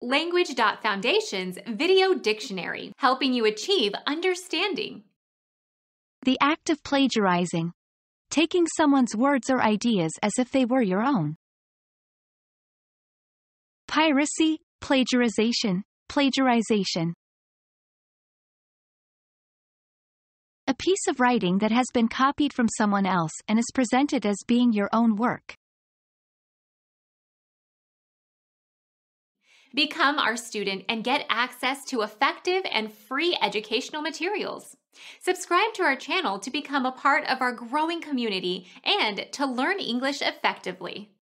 Language.Foundation's Video Dictionary, helping you achieve understanding. The act of plagiarizing. Taking someone's words or ideas as if they were your own. Piracy, plagiarization, plagiarization. A piece of writing that has been copied from someone else and is presented as being your own work. Become our student and get access to effective and free educational materials. Subscribe to our channel to become a part of our growing community and to learn English effectively.